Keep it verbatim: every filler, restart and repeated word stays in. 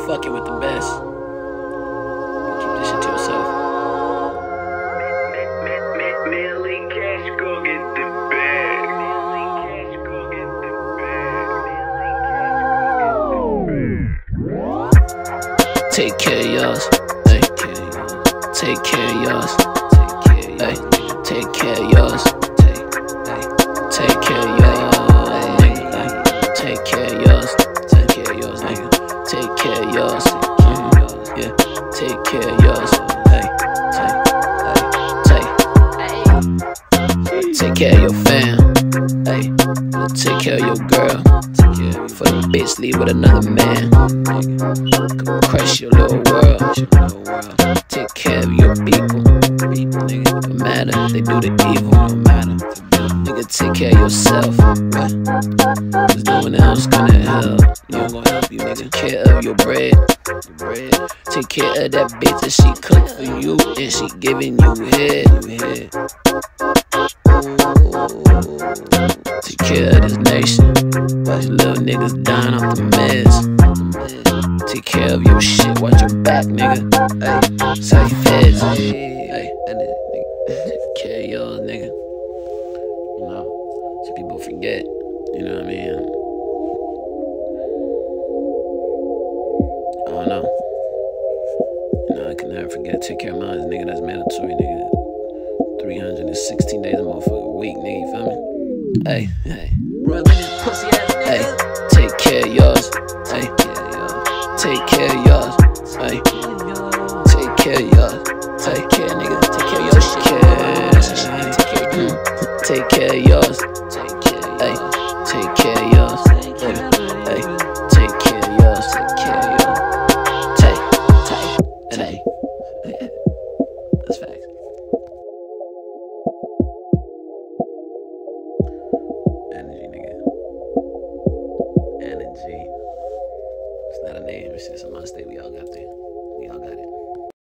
fucking with the best. Keep this shit to yourself. Million cash, go get the bag. Million cash, go get the bag. Take care of yours. Hey. Take care of yours. Hey. Take care of yours. Take care of yours. Take care of yours. Take care of yours, nigga. Take care of yours. Yeah. Take care of yours. Hey. Take. Take. Take care of your fam. Hey. Take care of your girl. For the bitch leave with another man. Crush your little world. Take care of your people. Don't matter if they do the evil. Don't matter. Nigga, take care of yourself. Cause no one else gonna help. No one gonna help you, nigga. Take care of your bread. Take care of that bitch that she cook for you and she giving you head. Take care of this nation. These little niggas dying off the meds. Take care of your shit, watch your back, nigga. Hey, say feds. Hey, take care of yours, nigga. You know, so people forget. You know what I mean? I don't know. You know, I can never forget. Take care of mine, nigga. That's mandatory, nigga. three hundred sixteen days a motherfucker week, nigga. You feel me? Hey, hey. Hey, take care of yours. Hey, take care of yours. Hey, take care of yours. Take care, nigga. Take care of your shit. Take care of yours. Hey, take care of yours. Hey, take care of yours. Take care of yours. Take, take, and hey. That's facts. Energy, nigga. Energy. It's not a name, it's just a mind state we all got there.